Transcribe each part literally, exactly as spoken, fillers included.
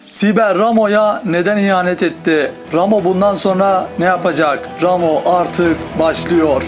Sibel Ramo'ya neden ihanet etti? Ramo bundan sonra ne yapacak? Ramo artık başlıyor.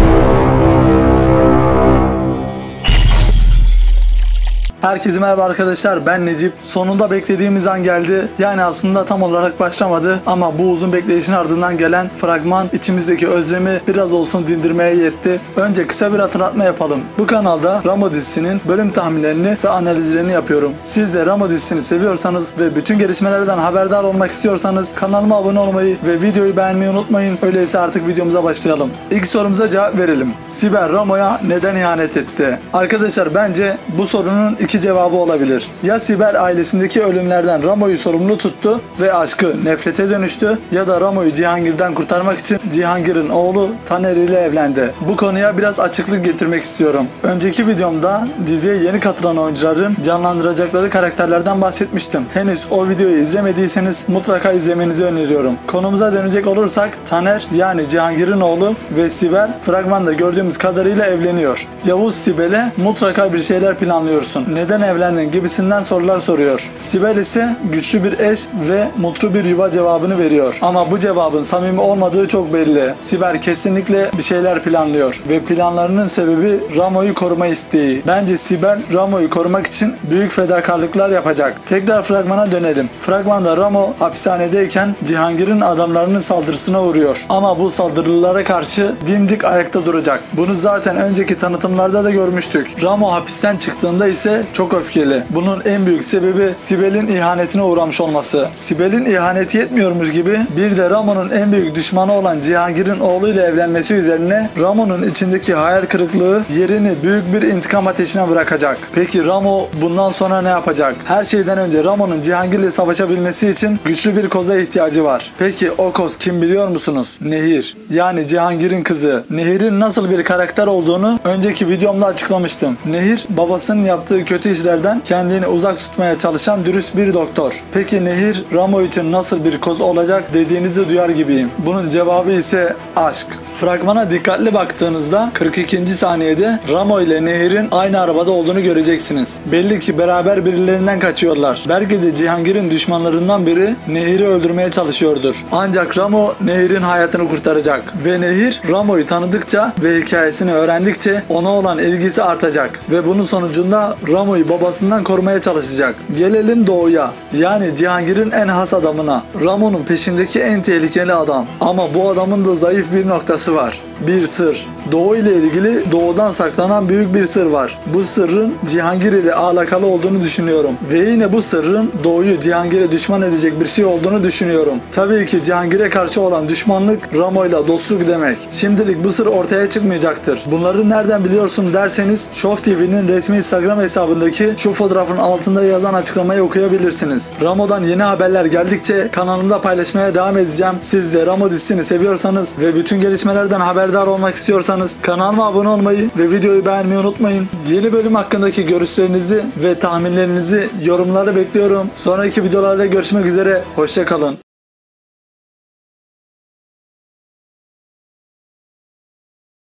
Herkese merhaba arkadaşlar, ben Necip. Sonunda beklediğimiz an geldi. Yani aslında tam olarak başlamadı ama bu uzun bekleyişin ardından gelen fragman içimizdeki özlemi biraz olsun dindirmeye yetti. Önce kısa bir hatırlatma yapalım. Bu kanalda Ramo dizisinin bölüm tahminlerini ve analizlerini yapıyorum. Siz de Ramo dizisini seviyorsanız ve bütün gelişmelerden haberdar olmak istiyorsanız kanalıma abone olmayı ve videoyu beğenmeyi unutmayın. Öyleyse artık videomuza başlayalım. İlk sorumuza cevap verelim. Sibel Ramo'ya neden ihanet etti? Arkadaşlar, bence bu sorunun iki cevabı olabilir. Ya Sibel ailesindeki ölümlerden Ramo'yu sorumlu tuttu ve aşkı nefrete dönüştü, ya da Ramo'yu Cihangir'den kurtarmak için Cihangir'in oğlu Taner ile evlendi. Bu konuya biraz açıklık getirmek istiyorum. Önceki videomda diziye yeni katılan oyuncuların canlandıracakları karakterlerden bahsetmiştim. Henüz o videoyu izlemediyseniz mutlaka izlemenizi öneriyorum. Konumuza dönecek olursak, Taner yani Cihangir'in oğlu ve Sibel fragmanda gördüğümüz kadarıyla evleniyor. Yavuz Sibel'e mutlaka bir şeyler planlıyorsun, neden evlendin gibisinden sorular soruyor. Sibel ise güçlü bir eş ve mutlu bir yuva cevabını veriyor. Ama bu cevabın samimi olmadığı çok belli. Sibel kesinlikle bir şeyler planlıyor ve planlarının sebebi Ramo'yu koruma isteği. Bence Sibel Ramo'yu korumak için büyük fedakarlıklar yapacak. Tekrar fragmana dönelim. Fragmanda Ramo hapishanedeyken Cihangir'in adamlarının saldırısına uğruyor. Ama bu saldırılara karşı dimdik ayakta duracak. Bunu zaten önceki tanıtımlarda da görmüştük. Ramo hapisten çıktığında ise çok öfkeli. Bunun en büyük sebebi Sibel'in ihanetine uğramış olması. Sibel'in ihaneti yetmiyormuş gibi bir de Ramo'nun en büyük düşmanı olan Cihangir'in oğluyla evlenmesi üzerine Ramo'nun içindeki hayal kırıklığı yerini büyük bir intikam ateşine bırakacak. Peki Ramo bundan sonra ne yapacak? Her şeyden önce Ramo'nun Cihangir'le savaşabilmesi için güçlü bir koza ihtiyacı var. Peki o koz kim biliyor musunuz? Nehir. Yani Cihangir'in kızı. Nehir'in nasıl bir karakter olduğunu önceki videomda açıklamıştım. Nehir, babasının yaptığı kötü işlerden kendini uzak tutmaya çalışan dürüst bir doktor. Peki Nehir Ramo için nasıl bir koz olacak dediğinizi duyar gibiyim. Bunun cevabı ise aşk. Fragmana dikkatli baktığınızda kırk ikinci saniyede Ramo ile Nehir'in aynı arabada olduğunu göreceksiniz. Belli ki beraber birilerinden kaçıyorlar. Belki de Cihangir'in düşmanlarından biri Nehir'i öldürmeye çalışıyordur. Ancak Ramo Nehir'in hayatını kurtaracak ve Nehir Ramo'yu tanıdıkça ve hikayesini öğrendikçe ona olan ilgisi artacak ve bunun sonucunda Ramo'yu babasından korumaya çalışacak. Gelelim Doğu'ya. Yani Cihangir'in en has adamına. Ramo'nun peşindeki en tehlikeli adam. Ama bu adamın da zayıf bir noktası var. Bir sır. Doğu ile ilgili Doğu'dan saklanan büyük bir sır var. Bu sırrın Cihangir ile alakalı olduğunu düşünüyorum. Ve yine bu sırrın Doğu'yu Cihangir'e düşman edecek bir şey olduğunu düşünüyorum. Tabii ki Cihangir'e karşı olan düşmanlık Ramo ile dostluk demek. Şimdilik bu sır ortaya çıkmayacaktır. Bunları nereden biliyorsun derseniz Show T V'nin resmi Instagram hesabındaki şu fotoğrafın altında yazan açıklamayı okuyabilirsiniz. Ramo'dan yeni haberler geldikçe kanalımda paylaşmaya devam edeceğim. Siz de Ramo dizisini seviyorsanız ve bütün gelişmelerden haberdar olmak istiyorsanız kanalıma abone olmayı ve videoyu beğenmeyi unutmayın. Yeni bölüm hakkındaki görüşlerinizi ve tahminlerinizi yorumlara bekliyorum. Sonraki videolarda görüşmek üzere. Hoşça kalın.